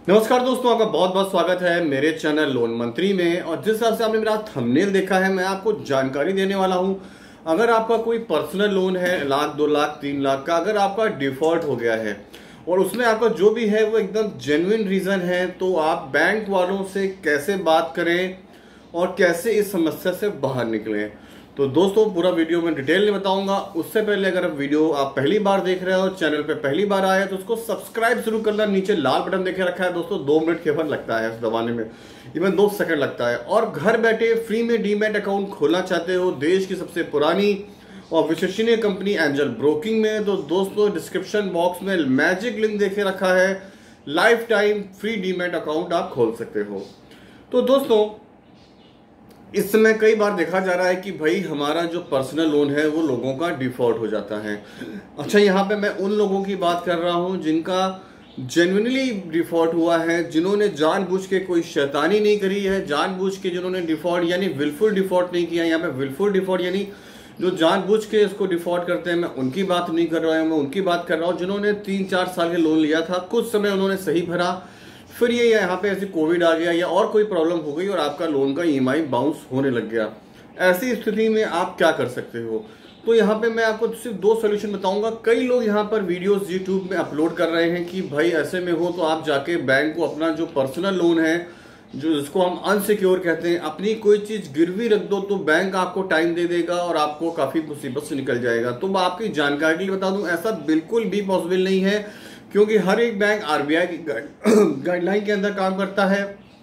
नमस्कार दोस्तों, आपका बहुत बहुत स्वागत है मेरे चैनल लोन मंत्री में। और जिस हिसाब से आपने मेरा थंबनेल देखा है, मैं आपको जानकारी देने वाला हूं। अगर आपका कोई पर्सनल लोन है 1 लाख 2 लाख 3 लाख का, अगर आपका डिफॉल्ट हो गया है और उसमें आपका जो भी है वो एकदम जेन्युइन रीजन है, तो आप बैंक वालों से कैसे बात करें और कैसे इस समस्या से बाहर निकलें। तो दोस्तों, पूरा वीडियो मैं डिटेल में बताऊंगा। उससे पहले अगर वीडियो आप पहली बार देख रहे हो, चैनल पे पहली बार आए तो उसको सब्सक्राइब जरूर करना। नीचे लाल बटन देखे रखा है दोस्तों, 2 मिनट केवल लगता है दबाने में, इवन 2 सेकंड लगता है। और घर बैठे फ्री में डीमैट अकाउंट खोलना चाहते हो देश की सबसे पुरानी और विश्वसनीय कंपनी एंजल ब्रोकिंग में, तो दोस्तों डिस्क्रिप्शन बॉक्स में मैजिक लिंक देखे रखा है। Life time free demat account आप खोल सकते हो। तो दोस्तों, इस समय कई बार देखा जा रहा है कि भाई हमारा जो पर्सनल लोन है वो लोगों का डिफॉल्ट हो जाता है। अच्छा, यहाँ पे मैं उन लोगों की बात कर रहा हूँ जिनका जेन्युइनली डिफॉल्ट हुआ है, जिन्होंने जानबूझ के कोई शैतानी नहीं करी है, जानबूझ के जिन्होंने डिफॉल्ट यानी विलफुल डिफॉल्ट नहीं किया। यहाँ पे विलफुल डिफॉल्ट यानी जो जानबूझ के इसको डिफॉल्ट करते हैं, मैं उनकी बात नहीं कर रहा हूँ। मैं उनकी बात कर रहा हूँ जिन्होंने 3-4 साल के लोन लिया था, कुछ समय उन्होंने सही भरा, फिर ये यहाँ पे ऐसी कोविड आ गया या और कोई प्रॉब्लम हो गई और आपका लोन का ईएमआई बाउंस होने लग गया। ऐसी स्थिति में आप क्या कर सकते हो? तो यहाँ पे मैं आपको सिर्फ 2 सॉल्यूशन बताऊंगा। कई लोग यहाँ पर वीडियोस यूट्यूब में अपलोड कर रहे हैं कि भाई ऐसे में हो तो आप जाके बैंक को अपना जो पर्सनल लोन है, जो जिसको हम अनसिक्योर कहते हैं, अपनी कोई चीज गिरवी रख दो तो बैंक आपको टाइम दे देगा और आपको काफी मुसीबत से निकल जाएगा। तो मैं आपकी जानकारी के लिए बता दूं, ऐसा बिल्कुल भी पॉसिबल नहीं है, क्योंकि हर एक बैंक आरबीआई की गाइडलाइन के अंदर काम करता है।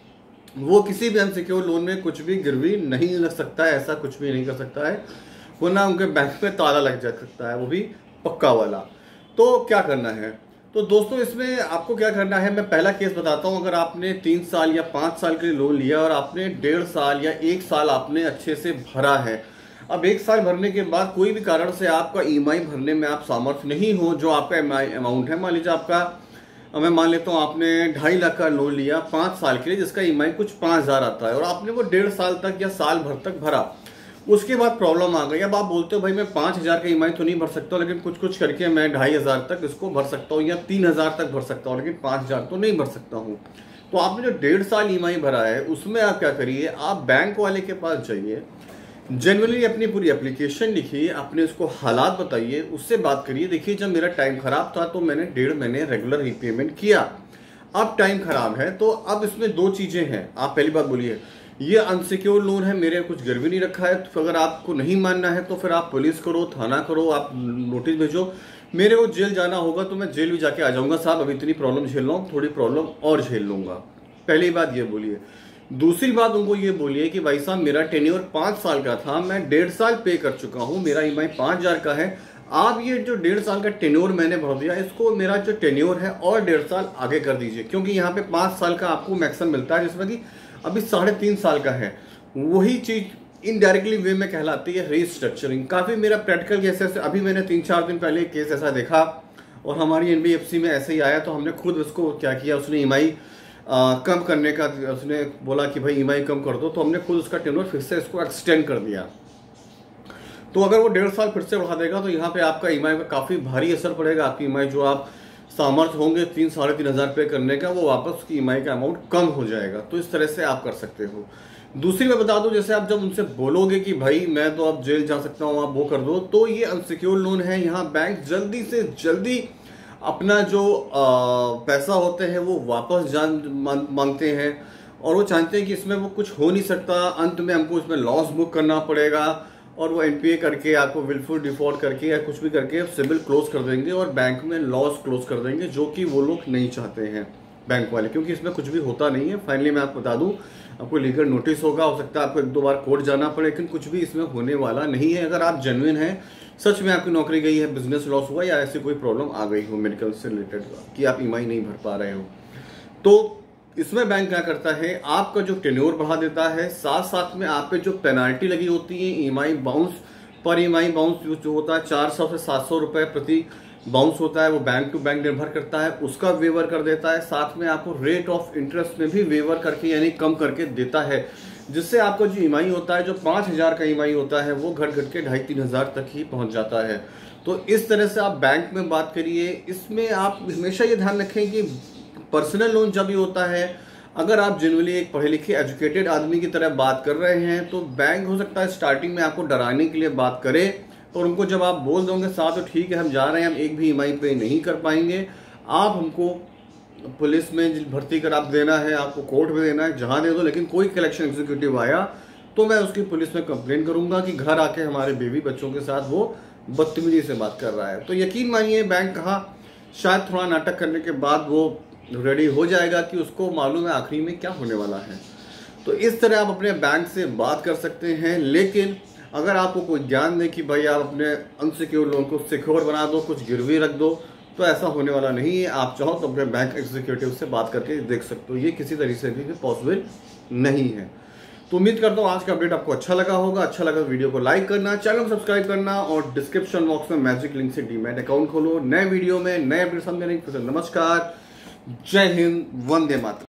वो किसी भी अनसिक्योर लोन में कुछ भी गिरवी नहीं रख सकता है, ऐसा कुछ भी नहीं कर सकता है, वरना उनके बैंक पे ताला लग जा सकता है, वो भी पक्का वाला। तो क्या करना है? तो दोस्तों, इसमें आपको क्या करना है, मैं पहला केस बताता हूं। अगर आपने 3 साल या 5 साल के लिए लोन लिया और आपने 1.5 साल या 1 साल आपने अच्छे से भरा है, अब 1 साल भरने के बाद कोई भी कारण से आपका ईएमआई भरने में आप सामर्थ्य नहीं हो, जो आपका अमाउंट है, मान लीजिए आपका, मैं मान लेता हूँ आपने 2.5 लाख का लोन लिया 5 साल के लिए, जिसका ईएमआई कुछ 5,000 आता है, और आपने वो 1.5 साल तक या साल भर तक भरा। उसके बाद प्रॉब्लम आ गई। अब आप बोलते हो भाई मैं 5,000 का ईएमआई तो नहीं भर सकता, लेकिन कुछ कुछ करके मैं 2,500 तक इसको भर सकता हूँ या 3,000 तक भर सकता हूँ, लेकिन 5,000 तो नहीं भर सकता हूँ। तो आपने जो 1.5 साल ईएमआई भरा है, उसमें आप क्या करिए, आप बैंक वाले के पास जाइए, जनरली अपनी पूरी एप्लीकेशन लिखिए, अपने उसको हालात बताइए, उससे बात करिए। देखिए, जब मेरा टाइम खराब था तो मैंने 1.5 महीने रेगुलर रीपेमेंट किया, अब टाइम खराब है, तो अब इसमें 2 चीजें हैं। आप पहली बात बोलिए, ये अनसिक्योर लोन है, मेरे कुछ गिरवी नहीं रखा है। तो अगर आपको नहीं मानना है तो फिर आप पुलिस करो, थाना करो, आप नोटिस भेजो, मेरे को जेल जाना होगा तो मैं जेल भी जाके आ जाऊंगा साहब, अभी इतनी प्रॉब्लम झेल रहा हूँ, थोड़ी प्रॉब्लम और झेल लूंगा। पहली बात ये बोलिए। दूसरी बात उनको ये बोलिए कि भाई साहब, मेरा टेन्योर 5 साल का था, मैं 1.5 साल पे कर चुका हूं, मेरा ईएमआई 5,000 का है। आप ये जो 1.5 साल का टेन्योर मैंने भर दिया, इसको मेरा जो टेन्योर है और 1.5 साल आगे कर दीजिए, क्योंकि यहाँ पे 5 साल का आपको मैक्सिमम मिलता है, जिसमें कि अभी 3.5 साल का है। वही चीज इनडायरेक्टली वे में कहलाती है रीस्ट्रक्चरिंग। काफी मेरा प्रैक्टिकल केस है, अभी मैंने 3-4 दिन पहले केस ऐसा देखा और हमारी एनबीएफसी में ऐसे ही आया, तो हमने खुद उसको क्या किया, उसने ईएमआई कम करने का, उसने बोला कि भाई ईएमआई कम कर दो, तो हमने खुद उसका टेन्योर फिर से इसको एक्सटेंड कर दिया। तो अगर वो 1.5 साल फिर से बढ़ा देगा तो यहाँ पे आपका ईएमआई पे काफी भारी असर पड़ेगा। आपकी ईएमआई जो आप सामर्थ्य होंगे 3-3.5 हजार पे करने का, वो वापस उसकी ईएमआई का अमाउंट कम हो जाएगा। तो इस तरह से आप कर सकते हो। दूसरी मैं बता दूं, जैसे आप जब उनसे बोलोगे कि भाई मैं तो अब जेल जा सकता हूँ, आप वो कर दो, तो ये अनसिक्योर लोन है, यहाँ बैंक जल्दी से जल्दी अपना जो पैसा होते हैं वो वापस मांगते हैं, और वो चाहते हैं कि इसमें वो कुछ हो नहीं सकता, अंत में हमको इसमें लॉस बुक करना पड़ेगा, और वो एनपीए करके आपको विलफुल डिफॉल्ट करके या कुछ भी करके सिबिल क्लोज कर देंगे और बैंक में लॉस क्लोज कर देंगे, जो कि वो लोग नहीं चाहते हैं बैंक वाले, क्योंकि इसमें कुछ भी होता नहीं है। फाइनली मैं आपको बता दूं, आपको लीगल नोटिस होगा, हो सकता है आपको 1-2 बार कोर्ट जाना पड़े, लेकिन कुछ भी इसमें होने वाला नहीं है। अगर आप जेन्युइन हैं, सच में आपकी नौकरी गई है, बिजनेस लॉस हुआ या ऐसी कोई प्रॉब्लम आ गई हो मेडिकल से रिलेटेड कि आप ईएमआई नहीं भर पा रहे हो, तो इसमें बैंक क्या करता है, आपका जो टेन्योर बढ़ा देता है, साथ साथ में आप पे जो पेनाल्टी लगी होती है ईएमआई बाउंस पर, ईएमआई बाउंस जो होता है 400 से 700 रुपए प्रति बाउंस होता है, वो बैंक टू बैंक निर्भर करता है, उसका वेवर कर देता है। साथ में आपको रेट ऑफ इंटरेस्ट में भी वेवर करके यानी कम करके देता है, जिससे आपका जो ईएमआई होता है, जो 5,000 का ईएमआई होता है, वो घट घट के 2,500-3 हजार तक ही पहुंच जाता है। तो इस तरह से आप बैंक में बात करिए। इसमें आप हमेशा ये ध्यान रखें कि पर्सनल लोन जब भी होता है, अगर आप जनरली एक पढ़े लिखे एजुकेटेड आदमी की तरह बात कर रहे हैं तो बैंक हो सकता है स्टार्टिंग में आपको डराने के लिए बात करे, और उनको जब आप बोल दोगे साथ तो ठीक है हम जा रहे हैं, हम एक भी ईएमआई पे नहीं कर पाएंगे, आप हमको पुलिस में भर्ती करा देना है, आपको कोर्ट में देना है, जहां दे दो, लेकिन कोई कलेक्शन एग्जीक्यूटिव आया तो मैं उसकी पुलिस में कंप्लेन करूंगा कि घर आके हमारे बेबी बच्चों के साथ वो बदतमीजी से बात कर रहा है। तो यकीन मानिए बैंक कहा शायद थोड़ा नाटक करने के बाद वो रेडी हो जाएगा कि उसको मालूम है आखिरी में क्या होने वाला है। तो इस तरह आप अपने बैंक से बात कर सकते हैं, लेकिन अगर आपको कोई ज्ञान दे कि भाई आप अपने अनसिक्योर लोन को सिक्योर बना दो, कुछ गिरवी रख दो, तो ऐसा होने वाला नहीं है। आप चाहो तो अपने बैंक एग्जीक्यूटिव से बात करके देख सकते हो, ये किसी तरीके से भी पॉसिबल नहीं है। तो उम्मीद करता हूँ आज का अपडेट आपको अच्छा लगा होगा। अच्छा लगा तो वीडियो को लाइक करना, चैनल को सब्सक्राइब करना और डिस्क्रिप्शन बॉक्स में मैजिक लिंक से डीमैट अकाउंट खोलो। नए वीडियो में नए अपडेट समझने के लिए नमस्कार, जय हिंद, वंदे मातरम।